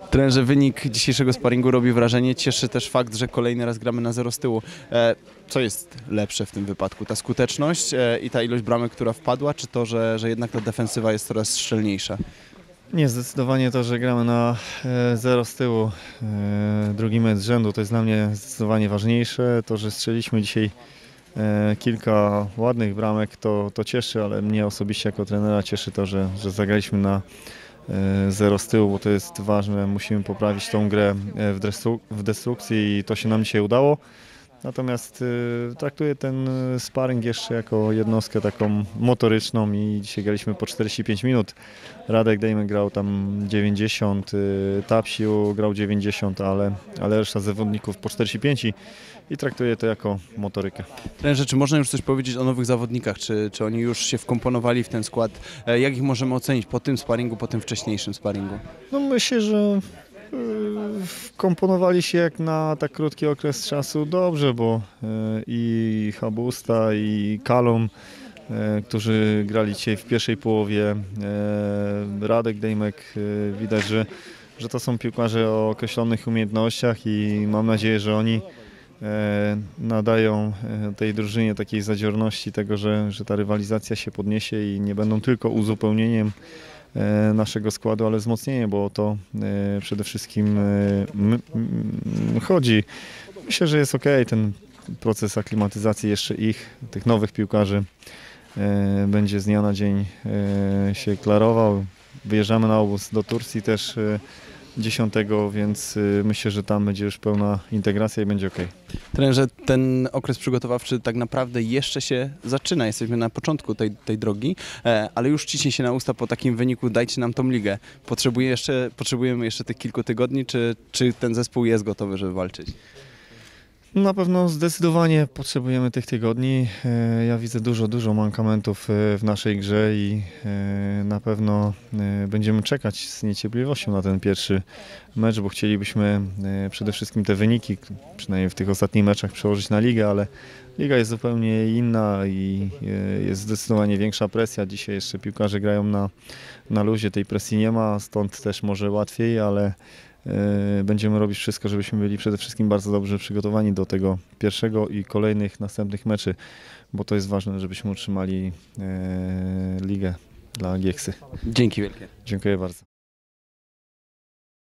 Trenerze, wynik dzisiejszego sparingu robi wrażenie. Cieszy też fakt, że kolejny raz gramy na zero z tyłu. Co jest lepsze w tym wypadku? Ta skuteczność i ta ilość bramek, która wpadła, czy to, że jednak ta defensywa jest coraz szczelniejsza? Nie, zdecydowanie to, że gramy na zero z tyłu, drugi mecz z rzędu, to jest dla mnie zdecydowanie ważniejsze. To, że strzeliśmy dzisiaj kilka ładnych bramek, to cieszy, ale mnie osobiście jako trenera cieszy to, że zagraliśmy na zero z tyłu, bo to jest ważne. Musimy poprawić tą grę w destrukcji i to się nam dzisiaj udało. Natomiast traktuję ten sparring jeszcze jako jednostkę taką motoryczną i dzisiaj graliśmy po 45 minut. Radek Dejmek grał tam 90, Tapsiu grał 90, ale reszta zawodników po 45 i traktuję to jako motorykę. Trenerze, czy można już coś powiedzieć o nowych zawodnikach? Czy oni już się wkomponowali w ten skład? Jak ich możemy ocenić po tym sparingu, po tym wcześniejszym sparingu? No myślę, że wkomponowali się jak na tak krótki okres czasu dobrze, bo i Habusta, i Kalum, którzy grali dzisiaj w pierwszej połowie, Radek Dejmek, widać, że to są piłkarze o określonych umiejętnościach i mam nadzieję, że oni nadają tej drużynie takiej zadziorności tego, że ta rywalizacja się podniesie i nie będą tylko uzupełnieniem naszego składu, ale wzmocnieniem, bo o to przede wszystkim chodzi. Myślę, że jest ok, ten proces aklimatyzacji jeszcze tych nowych piłkarzy będzie z dnia na dzień się klarował. Wyjeżdżamy na obóz do Turcji też 10, więc myślę, że tam będzie już pełna integracja i będzie ok. Trenerze, ten okres przygotowawczy tak naprawdę jeszcze się zaczyna. Jesteśmy na początku tej drogi, ale już ciśnie się na usta po takim wyniku: dajcie nam tą ligę. Potrzebujemy jeszcze tych kilku tygodni, czy ten zespół jest gotowy, żeby walczyć? Na pewno zdecydowanie potrzebujemy tych tygodni. Ja widzę dużo mankamentów w naszej grze i na pewno będziemy czekać z niecierpliwością na ten pierwszy mecz, bo chcielibyśmy przede wszystkim te wyniki, przynajmniej w tych ostatnich meczach, przełożyć na ligę, ale liga jest zupełnie inna i jest zdecydowanie większa presja. Dzisiaj jeszcze piłkarze grają na luzie, tej presji nie ma, stąd też może łatwiej, ale będziemy robić wszystko, żebyśmy byli przede wszystkim bardzo dobrze przygotowani do tego pierwszego i kolejnych następnych meczy, bo to jest ważne, żebyśmy utrzymali ligę dla Gieksy. Dzięki wielkie. Dziękuję bardzo.